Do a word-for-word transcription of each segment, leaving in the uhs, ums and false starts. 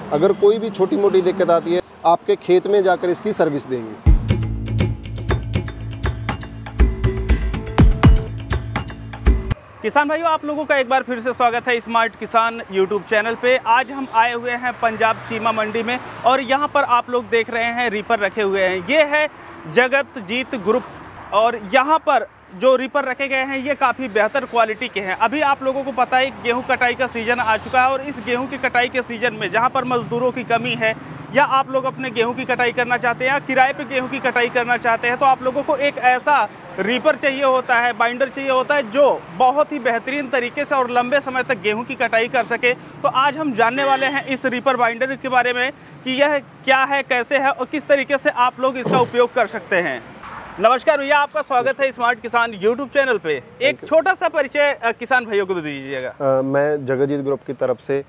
अगर कोई भी छोटी मोटी दिक्कत आती है आपके खेत में जाकर इसकी सर्विस देंगे। किसान भाइयों, आप लोगों का एक बार फिर से स्वागत है स्मार्ट किसान यूट्यूब चैनल पे। आज हम आए हुए हैं पंजाब चीमा मंडी में और यहाँ पर आप लोग देख रहे हैं रीपर रखे हुए हैं। ये है जगतजीत ग्रुप और यहाँ पर जो रीपर रखे गए हैं ये काफ़ी बेहतर क्वालिटी के हैं। अभी आप लोगों को पता है गेहूं कटाई का सीज़न आ चुका है और इस गेहूं की कटाई के सीज़न में जहां पर मज़दूरों की कमी है या आप लोग अपने गेहूं की कटाई करना चाहते हैं या किराए पे गेहूं की कटाई करना चाहते हैं तो आप लोगों को एक ऐसा रीपर चाहिए होता है, बाइंडर चाहिए होता है जो बहुत ही बेहतरीन तरीके से और लंबे समय तक गेहूं की कटाई कर सके। तो आज हम जानने वाले हैं इस रीपर बाइंडर के बारे में कि यह क्या है, कैसे है और किस तरीके से आप लोग इसका उपयोग कर सकते हैं। नमस्कार भैया, आपका स्वागत है स्मार्ट किसान यूट्यूब चैनल पे। एक छोटा सा परिचय किसान भाइयों को दे दीजिएगा। मैं जगतजीत ग्रुप की तरफ से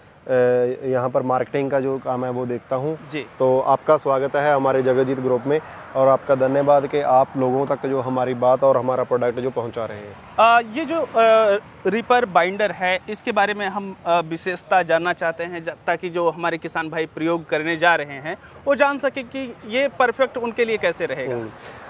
यहाँ पर मार्केटिंग का जो काम है वो देखता हूँ जी। तो आपका स्वागत है हमारे जगतजीत ग्रुप में और आपका धन्यवाद कि आप लोगों तक जो हमारी बात और हमारा प्रोडक्ट जो पहुँचा रहे हैं। आ, ये जो आ, रीपर बाइंडर है इसके बारे में हम विशेषता जानना चाहते हैं ताकि जो हमारे किसान भाई प्रयोग करने जा रहे हैं वो जान सके कि ये परफेक्ट उनके लिए कैसे रहेगा।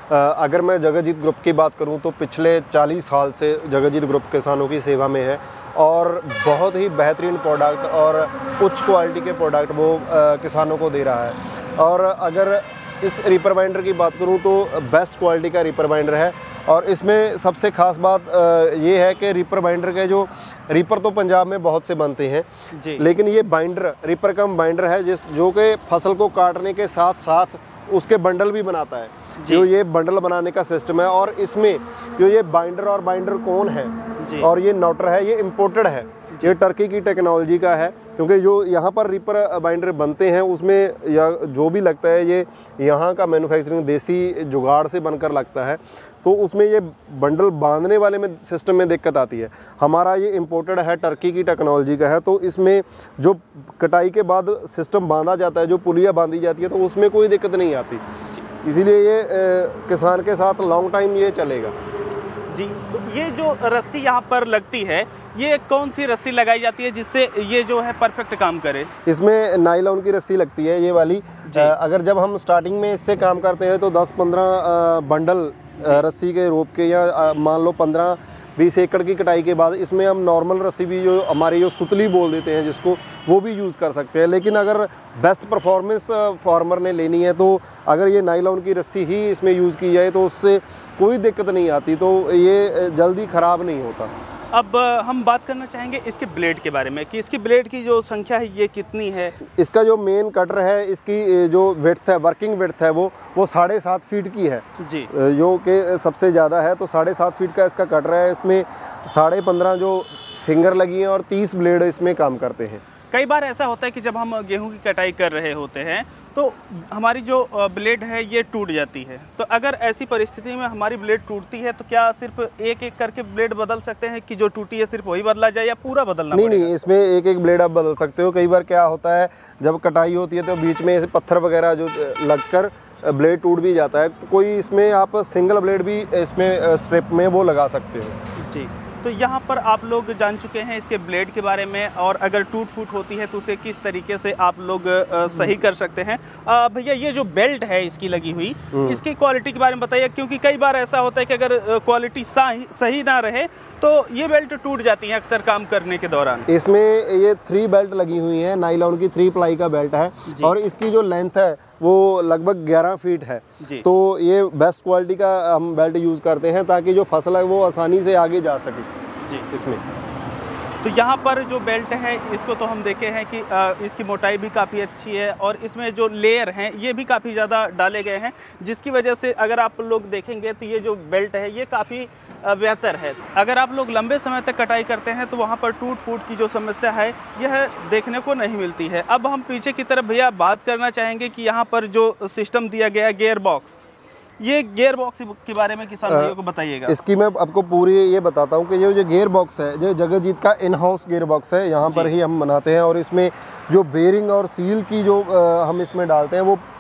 अगर मैं जगतजीत ग्रुप की बात करूं तो पिछले चालीस साल से जगतजीत ग्रुप किसानों की सेवा में है और बहुत ही बेहतरीन प्रोडक्ट और उच्च क्वालिटी के प्रोडक्ट वो आ, किसानों को दे रहा है। और अगर इस रीपर बाइंडर की बात करूं तो बेस्ट क्वालिटी का रीपर बाइंडर है और इसमें सबसे ख़ास बात आ, ये है कि रीपर बाइंडर के जो रीपर तो पंजाब में बहुत से बनते हैं जी। लेकिन ये बाइंडर रीपर कम बाइंडर है जिस जो कि फसल को काटने के साथ साथ उसके बंडल भी बनाता है। जो ये बंडल बनाने का सिस्टम है और इसमें जो ये बाइंडर और बाइंडर कौन है और ये नोटर है, ये इम्पोर्टेड है, ये टर्की की टेक्नोलॉजी का है। क्योंकि जो यहाँ पर रीपर बाइंडर बनते हैं उसमें या जो भी लगता है ये यहाँ का मैन्युफैक्चरिंग देसी जुगाड़ से बनकर लगता है, तो उसमें ये बंडल बांधने वाले में सिस्टम में दिक्कत आती है। हमारा ये इम्पोर्टेड है, टर्की की टेक्नोलॉजी का है, तो इसमें जो कटाई के बाद सिस्टम बांधा जाता है, जो पुलिया बांधी जाती है, तो उसमें कोई दिक्कत नहीं आती। इसीलिए ये ए, किसान के साथ लॉन्ग टाइम ये चलेगा जी। तो ये जो रस्सी यहाँ पर लगती है ये कौन सी रस्सी लगाई जाती है जिससे ये जो है परफेक्ट काम करे? इसमें नायलॉन की रस्सी लगती है ये वाली। आ, अगर जब हम स्टार्टिंग में इससे काम करते हैं तो दस पंद्रह बंडल रस्सी के रोप के या मान लो पंद्रह बीस एकड़ की कटाई के बाद इसमें हम नॉर्मल रस्सी भी जो हमारी जो सुतली बोल देते हैं जिसको, वो भी यूज़ कर सकते हैं। लेकिन अगर बेस्ट परफॉर्मेंस फार्मर ने लेनी है तो अगर ये नायलॉन की रस्सी ही इसमें यूज़ की जाए तो उससे कोई दिक्कत नहीं आती, तो ये जल्दी ख़राब नहीं होता। अब हम बात करना चाहेंगे इसके ब्लेड के बारे में कि इसकी ब्लेड की जो संख्या है ये कितनी है। इसका जो मेन कटर है इसकी जो विड्थ है, वर्किंग विड्थ है वो वो साढ़े सात फीट की है जी, जो कि सबसे ज़्यादा है। तो साढ़े सात फीट का इसका कटर है। इसमें साढ़े पंद्रह जो फिंगर लगी हैं और तीस ब्लेड इसमें काम करते हैं। कई बार ऐसा होता है कि जब हम गेहूं की कटाई कर रहे होते हैं तो हमारी जो ब्लेड है ये टूट जाती है। तो अगर ऐसी परिस्थिति में हमारी ब्लेड टूटती है तो क्या सिर्फ एक एक करके ब्लेड बदल सकते हैं कि जो टूटी है सिर्फ वही बदला जाए या पूरा बदलना? नहीं नहीं, इसमें एक एक ब्लेड आप बदल सकते हो। कई बार क्या होता है जब कटाई होती है तो बीच में ऐसे पत्थर वगैरह जो लगकर ब्लेड टूट भी जाता है, तो कोई इसमें आप सिंगल ब्लेड भी इसमें स्ट्रिप में वो लगा सकते हो जी। तो यहाँ पर आप लोग जान चुके हैं इसके ब्लेड के बारे में और अगर टूट फूट होती है तो उसे किस तरीके से आप लोग आ, सही कर सकते हैं। भैया ये जो बेल्ट है इसकी लगी हुई, इसकी क्वालिटी के बारे में बताइए, क्योंकि कई बार ऐसा होता है कि अगर क्वालिटी सही ना रहे तो ये बेल्ट टूट जाती है अक्सर काम करने के दौरान। इसमें ये थ्री बेल्ट लगी हुई है, नायलॉन की थ्री प्लाई का बेल्ट है और इसकी जो लेंथ है वो लगभग ग्यारह फीट है। तो ये बेस्ट क्वालिटी का हम बेल्ट यूज़ करते हैं ताकि जो फसल है वो आसानी से आगे जा सके जी इसमें। तो यहाँ पर जो बेल्ट है इसको तो हम देखे हैं कि इसकी मोटाई भी काफ़ी अच्छी है और इसमें जो लेयर हैं ये भी काफ़ी ज़्यादा डाले गए हैं, जिसकी वजह से अगर आप लोग देखेंगे तो ये जो बेल्ट है ये काफ़ी बेहतर है। अगर आप लोग लंबे समय तक कटाई करते हैं तो वहाँ पर टूट फूट की जो समस्या है यह देखने को नहीं मिलती है। अब हम पीछे की तरफ भैया बात करना चाहेंगे कि यहाँ पर जो सिस्टम दिया गया गियर बॉक्स, ये गियर बॉक्स के बारे में किसान भाइयों को बताइएगा। इसकी मैं आपको पूरी ये बताता हूँ कि ये जो गियर बॉक्स है ये जगतजीत का इन हाउस गियर बॉक्स है, यहाँ पर ही हम बनाते हैं और इसमें जो बेरिंग और सील की जो आ, हम इसमें डालते हैं वो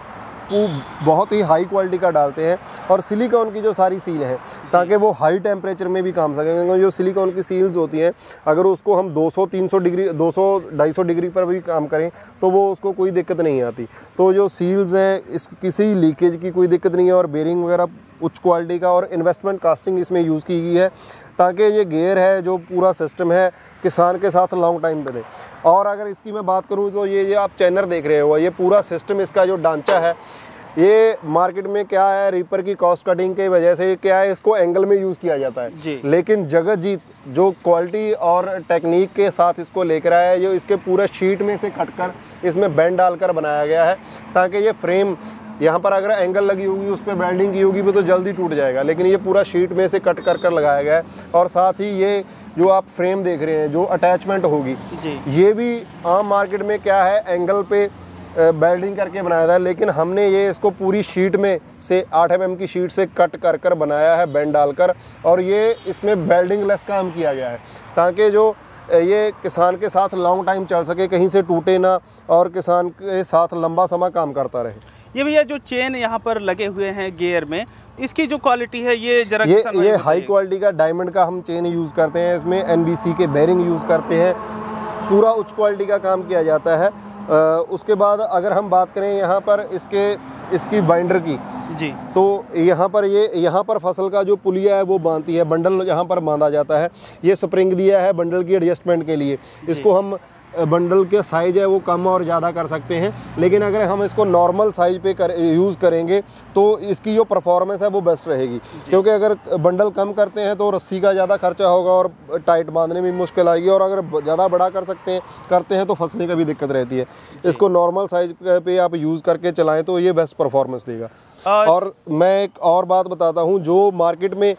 बहुत ही हाई क्वालिटी का डालते हैं और सिलिकॉन की जो सारी सील हैं ताकि वो हाई टेम्परेचर में भी काम सकें। क्योंकि जो सिलिकॉन की सील्स होती हैं अगर उसको हम दो सौ तीन सौ डिग्री दो सौ ढाई सौ डिग्री पर भी काम करें तो वो उसको कोई दिक्कत नहीं आती। तो जो सील्स हैं इस किसी लीकेज की कोई दिक्कत नहीं है और बेरिंग वगैरह उच्च क्वालिटी का और इन्वेस्टमेंट कास्टिंग इसमें यूज़ की गई है ताकि ये गियर है जो पूरा सिस्टम है किसान के साथ लॉन्ग टाइम पे दे। और अगर इसकी मैं बात करूँ तो ये ये आप चैनर देख रहे हो, ये पूरा सिस्टम इसका जो ढांचा है ये मार्केट में क्या है, रीपर की कॉस्ट कटिंग की वजह से क्या है इसको एंगल में यूज़ किया जाता है जी। लेकिन जगतजीत जो क्वालिटी और टेक्निक के साथ इसको लेकर आया है, जो इसके पूरे शीट में से कट कर इसमें बैंड डालकर बनाया गया है ताकि ये फ्रेम यहाँ पर अगर एंगल लगी होगी उस पर वेल्डिंग की होगी भी तो जल्दी टूट जाएगा, लेकिन ये पूरा शीट में से कट कर कर लगाया गया है। और साथ ही ये जो आप फ्रेम देख रहे हैं जो अटैचमेंट होगी जी। ये भी आम मार्केट में क्या है एंगल पे वेल्डिंग करके बनाया था, लेकिन हमने ये इसको पूरी शीट में से आठ एम एम की शीट से कट कर कर बनाया है बैंड डालकर, और ये इसमें वेल्डिंग लेस काम किया गया है ताकि जो ये किसान के साथ लॉन्ग टाइम चल सके, कहीं से टूटे ना और किसान के साथ लंबा समय काम करता रहे। ये भैया जो चेन यहाँ पर लगे हुए हैं गियर में, इसकी जो क्वालिटी है ये जरा ये ये हाई क्वालिटी का डायमंड का हम चेन यूज़ करते हैं। इसमें एन बी सी के बेरिंग यूज़ करते हैं, पूरा उच्च क्वालिटी का काम किया जाता है। आ, उसके बाद अगर हम बात करें यहाँ पर इसके इसकी बाइंडर की जी, तो यहाँ पर ये यहाँ पर फसल का जो पुलिया है वो बांधती है, बंडल यहाँ पर बांधा जाता है। ये स्प्रिंग दिया है बंडल की एडजस्टमेंट के लिए। इसको हम बंडल के साइज़ है वो कम और ज़्यादा कर सकते हैं, लेकिन अगर हम इसको नॉर्मल साइज़ पे कर यूज़ करेंगे तो इसकी जो परफॉर्मेंस है वो बेस्ट रहेगी। क्योंकि अगर बंडल कम करते हैं तो रस्सी का ज़्यादा खर्चा होगा और टाइट बांधने में मुश्किल आएगी, और अगर ज़्यादा बड़ा कर सकते हैं करते हैं तो फंसने का भी दिक्कत रहती है। इसको नॉर्मल साइज़ पे आप यूज़ करके चलाएँ तो ये बेस्ट परफॉर्मेंस देगा। और मैं एक और बात बताता हूँ, जो मार्केट में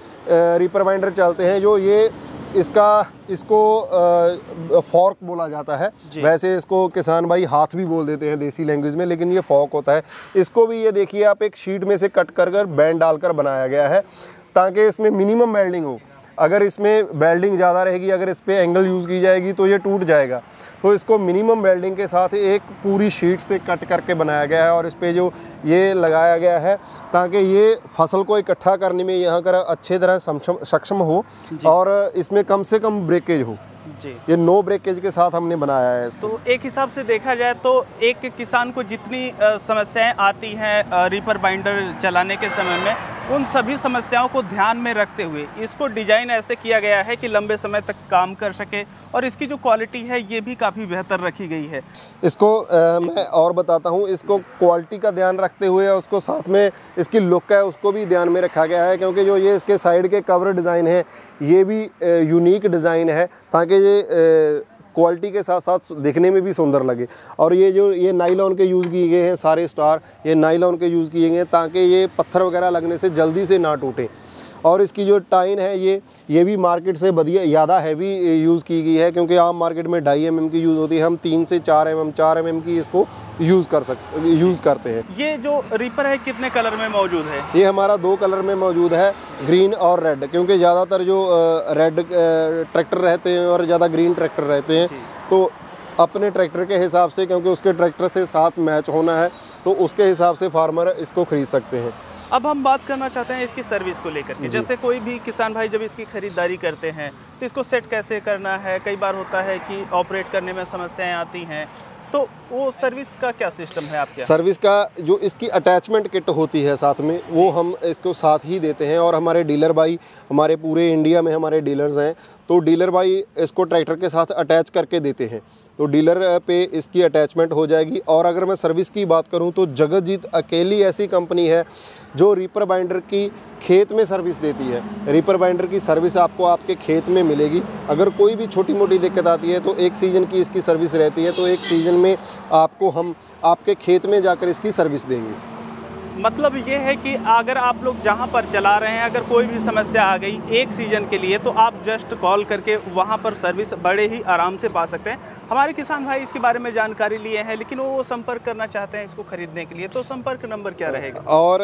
रीपर बाइंडर चलते हैं जो ये इसका इसको फॉर्क बोला जाता है, वैसे इसको किसान भाई हाथ भी बोल देते हैं देसी लैंग्वेज में, लेकिन ये फॉर्क होता है। इसको भी ये देखिए आप एक शीट में से कट कर कर बैंड डालकर बनाया गया है ताकि इसमें मिनिमम वेल्डिंग हो। अगर इसमें वेल्डिंग ज़्यादा रहेगी, अगर इस पर एंगल यूज़ की जाएगी तो ये टूट जाएगा। तो इसको मिनिमम वेल्डिंग के साथ एक पूरी शीट से कट करके बनाया गया है और इस पे जो ये लगाया गया है ताकि ये फसल को इकट्ठा करने में यहाँ कर अच्छे तरह सक्षम हो और इसमें कम से कम ब्रेकेज हो जी। ये नो ब्रेकेज के साथ हमने बनाया है इसको। तो एक हिसाब से देखा जाए तो एक किसान को जितनी समस्याएं आती हैं रीपर बाइंडर चलाने के समय में, उन सभी समस्याओं को ध्यान में रखते हुए इसको डिज़ाइन ऐसे किया गया है कि लंबे समय तक काम कर सके, और इसकी जो क्वालिटी है ये भी काफ़ी बेहतर रखी गई है। इसको आ, मैं और बताता हूँ, इसको क्वालिटी का ध्यान रखते हुए उसको साथ में इसकी लुक है उसको भी ध्यान में रखा गया है, क्योंकि जो ये इसके साइड के कवर डिज़ाइन है ये भी यूनिक डिज़ाइन है ताकि ये क्वालिटी के साथ साथ दिखने में भी सुंदर लगे। और ये जो ये नाइलॉन के यूज़ किए गए हैं सारे स्टार, ये नाइलॉन के यूज़ किए गए हैं ताकि ये पत्थर वगैरह लगने से जल्दी से ना टूटे। और इसकी जो टाइन है ये ये भी मार्केट से बढ़िया ज़्यादा हैवी यूज़ की गई है, क्योंकि आम मार्केट में ढाई एम एम की यूज़ होती है, हम तीन से चार एम एम चार एम एम की इसको यूज़ कर सकते यूज़ करते हैं। ये जो रीपर है कितने कलर में मौजूद है? ये हमारा दो कलर में मौजूद है, ग्रीन और रेड, क्योंकि ज़्यादातर जो रेड ट्रैक्टर रहते हैं और ज़्यादा ग्रीन ट्रैक्टर रहते हैं, तो अपने ट्रैक्टर के हिसाब से, क्योंकि उसके ट्रैक्टर से साथ मैच होना है, तो उसके हिसाब से फार्मर इसको ख़रीद सकते हैं। अब हम बात करना चाहते हैं इसकी सर्विस को लेकर के। जैसे कोई भी किसान भाई जब इसकी खरीदारी करते हैं तो इसको सेट कैसे करना है, कई बार होता है कि ऑपरेट करने में समस्याएं आती हैं, तो वो सर्विस का क्या सिस्टम है आपके? सर्विस का जो इसकी अटैचमेंट किट होती है साथ में, वो हम इसको साथ ही देते हैं। और हमारे डीलर भाई, हमारे पूरे इंडिया में हमारे डीलर्स हैं, तो डीलर भाई इसको ट्रैक्टर के साथ अटैच करके देते हैं, तो डीलर पे इसकी अटैचमेंट हो जाएगी। और अगर मैं सर्विस की बात करूं तो जगतजीत अकेली ऐसी कंपनी है जो रीपर बाइंडर की खेत में सर्विस देती है। रीपर बाइंडर की सर्विस आपको आपके खेत में मिलेगी। अगर कोई भी छोटी मोटी दिक्कत आती है तो एक सीज़न की इसकी सर्विस रहती है, तो एक सीज़न में आपको हम आपके खेत में जाकर इसकी सर्विस देंगे। मतलब ये है कि अगर आप लोग जहाँ पर चला रहे हैं, अगर कोई भी समस्या आ गई एक सीज़न के लिए, तो आप जस्ट कॉल करके वहाँ पर सर्विस बड़े ही आराम से पा सकते हैं। हमारे किसान भाई इसके बारे में जानकारी लिए हैं, लेकिन वो संपर्क करना चाहते हैं इसको खरीदने के लिए, तो संपर्क नंबर क्या रहेगा? और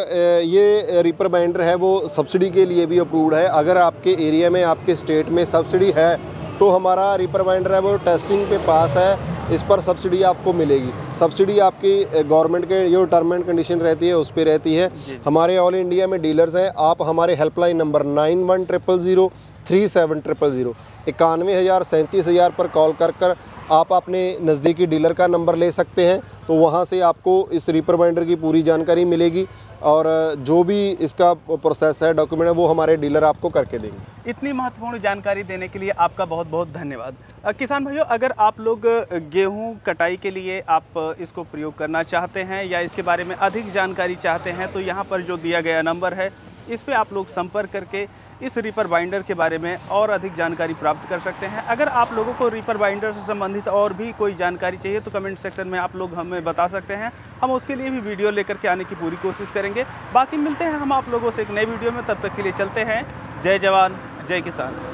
ये रीपर बाइंडर है वो सब्सिडी के लिए भी अप्रूव्ड है। अगर आपके एरिया में, आपके स्टेट में सब्सिडी है तो हमारा रीपर बाइंडर है वो टेस्टिंग पे पास है, इस पर सब्सिडी आपको मिलेगी। सब्सिडी आपकी गवर्नमेंट के जो टर्म एंड कंडीशन रहती है उस पर रहती है। हमारे ऑल इंडिया में डीलर्स हैं। आप हमारे helpline number nine one triple zero three seven triple zero इक्यानवे हज़ार सैंतीस हज़ार पर कॉल कर कर आप अपने नज़दीकी डीलर का नंबर ले सकते हैं। तो वहाँ से आपको इस रीपर बाइंडर की पूरी जानकारी मिलेगी और जो भी इसका प्रोसेस है, डॉक्यूमेंट है, वो हमारे डीलर आपको करके देंगे। इतनी महत्वपूर्ण जानकारी देने के लिए आपका बहुत बहुत धन्यवाद। किसान भाइयों, अगर आप लोग गेहूं कटाई के लिए आप इसको प्रयोग करना चाहते हैं या इसके बारे में अधिक जानकारी चाहते हैं तो यहाँ पर जो दिया गया नंबर है इस पे आप लोग संपर्क करके इस रीपर बाइंडर के बारे में और अधिक जानकारी प्राप्त कर सकते हैं। अगर आप लोगों को रीपर बाइंडर से संबंधित और भी कोई जानकारी चाहिए तो कमेंट सेक्शन में आप लोग हमें बता सकते हैं। हम उसके लिए भी वीडियो लेकर के आने की पूरी कोशिश करेंगे। बाकी मिलते हैं हम आप लोगों से एक नई वीडियो में, तब तक के लिए चलते हैं। जय जवान जय किसान।